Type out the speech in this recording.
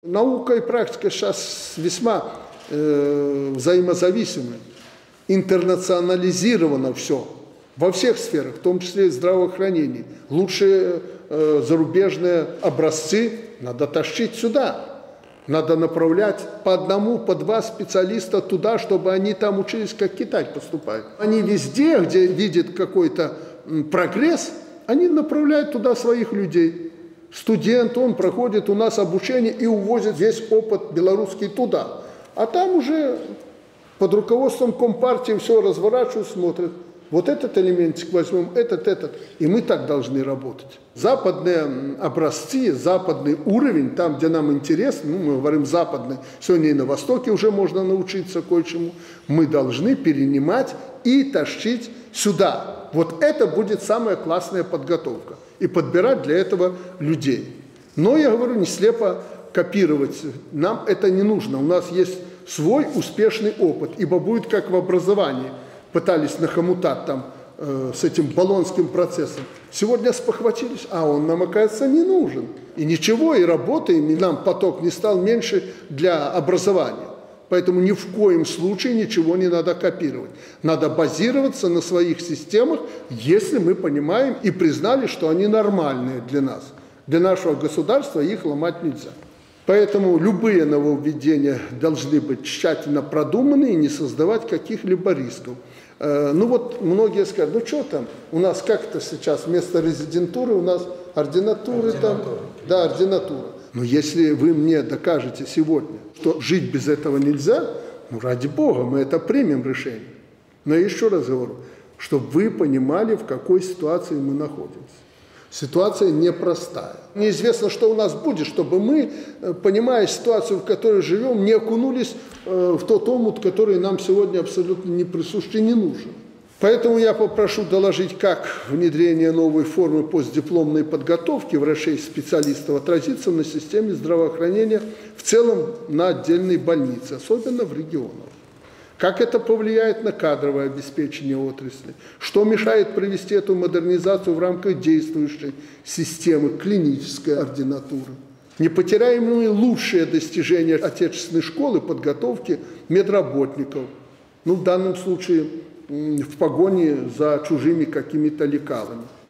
Наука и практика сейчас весьма взаимозависимы. Интернационализировано все во всех сферах, в том числе и здравоохранении. Лучшие зарубежные образцы надо тащить сюда. Надо направлять по одному, по два специалиста туда, чтобы они там учились, как Китай поступает. Они везде, где видят какой-то прогресс, они направляют туда своих людей. Студент, он проходит у нас обучение и увозит весь опыт белорусский туда. А там уже под руководством Компартии все разворачивают, смотрят. Вот этот элементик возьмем, этот. И мы так должны работать. Западные образцы, западный уровень, там, где нам интересно, мы говорим западный, сегодня и на Востоке уже можно научиться кое-чему, мы должны перенимать и тащить сюда. Вот это будет самая классная подготовка. И подбирать для этого людей. Но, я говорю, не слепо копировать. Нам это не нужно. У нас есть свой успешный опыт, ибо будет как в образовании. Пытались нахомутать там с этим болонским процессом. Сегодня спохватились, а он нам, оказывается, не нужен. И ничего, и работаем, и нам поток не стал меньше для образования. Поэтому ни в коем случае ничего не надо копировать. Надо базироваться на своих системах, если мы понимаем и признали, что они нормальные для нас. Для нашего государства их ломать нельзя. Поэтому любые нововведения должны быть тщательно продуманы и не создавать каких-либо рисков. Ну вот многие скажут, ну что там, у нас как-то сейчас вместо резидентуры у нас ординатуры там. Да, ординатура. Но если вы мне докажете сегодня, что жить без этого нельзя, ну ради Бога, мы это примем решение. Но я еще раз говорю, чтобы вы понимали, в какой ситуации мы находимся. Ситуация непростая. Неизвестно, что у нас будет, чтобы мы, понимая ситуацию, в которой живем, не окунулись в тот омут, который нам сегодня абсолютно не присущ и не нужен. Поэтому я попрошу доложить, как внедрение новой формы постдипломной подготовки врачей-специалистов отразится на системе здравоохранения в целом на отдельной больнице, особенно в регионах. Как это повлияет на кадровое обеспечение отрасли? Что мешает провести эту модернизацию в рамках действующей системы клинической ординатуры? Не потеряем ли лучшие достижения отечественной школы подготовки медработников? Ну, в данном случае в погоне за чужими какими-то лекалами.